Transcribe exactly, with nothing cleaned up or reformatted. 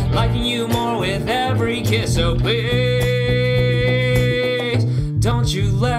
liking you more with every kiss. So please, don't you let